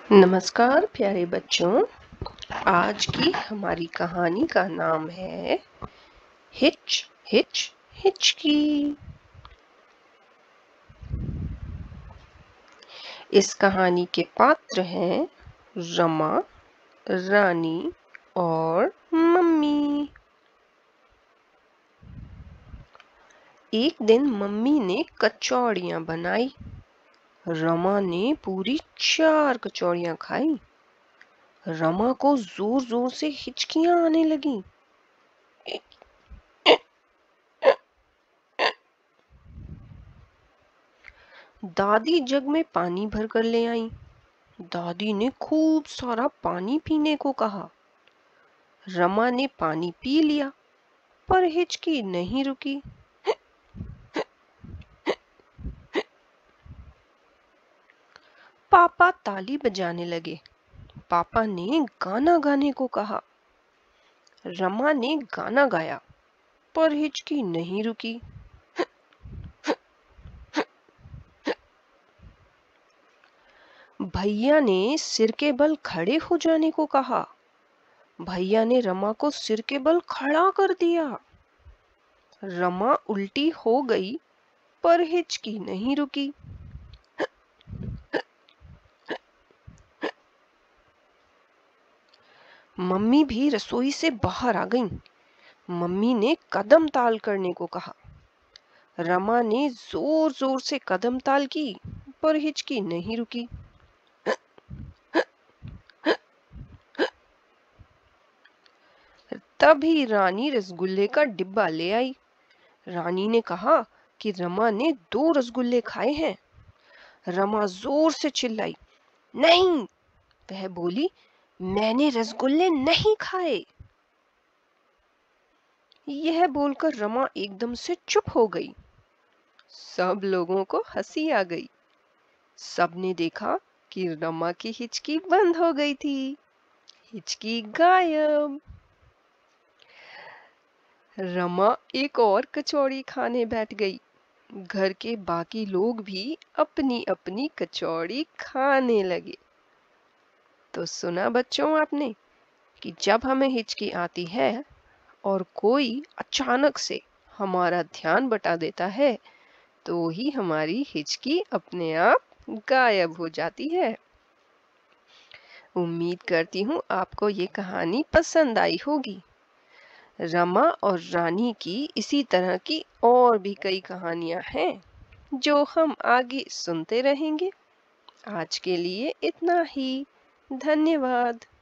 नमस्कार प्यारे बच्चों। आज की हमारी कहानी का नाम है हिच हिच हिचकी। इस कहानी के पात्र हैं रमा, रानी और मम्मी। एक दिन मम्मी ने कचौड़ियाँ बनाई। रमा ने पूरी 4 कचौड़ियाँ खाई। रमा को जोर जोर से हिचकियाँ आने लगी। दादी जग में पानी भर कर ले आई। दादी ने खूब सारा पानी पीने को कहा। रमा ने पानी पी लिया, पर हिचकी नहीं रुकी। पापा ताली बजाने लगे। पापा ने गाना गाने को कहा। रमा ने गाना गाया, पर हिचकी नहीं रुकी। भैया ने सिर के बल खड़े हो जाने को कहा। भैया ने रमा को सिर के बल खड़ा कर दिया। रमा उल्टी हो गई, पर हिचकी नहीं रुकी। मम्मी भी रसोई से बाहर आ गईं। मम्मी ने कदम ताल करने को कहा। रमा ने जोर जोर से कदम ताल की, पर हिचकी नहीं रुकी। तभी रानी रसगुल्ले का डिब्बा ले आई। रानी ने कहा कि रमा ने 2 रसगुल्ले खाए हैं। रमा जोर से चिल्लाई, नहीं। वह बोली, मैंने रसगुल्ले नहीं खाए। यह बोलकर रमा एकदम से चुप हो गई। सब लोगों को हंसी आ गई। सबने देखा कि रमा की हिचकी बंद हो गई थी। हिचकी गायब। रमा एक और कचौड़ी खाने बैठ गई। घर के बाकी लोग भी अपनी अपनी कचौड़ी खाने लगे। तो सुना बच्चों आपने कि जब हमें हिचकी आती है और कोई अचानक से हमारा ध्यान बटा देता है, तो ही हमारी हिचकी अपने आप गायब हो जाती है। उम्मीद करती हूँ आपको ये कहानी पसंद आई होगी। रमा और रानी की इसी तरह की और भी कई कहानियां हैं जो हम आगे सुनते रहेंगे। आज के लिए इतना ही। धन्यवाद।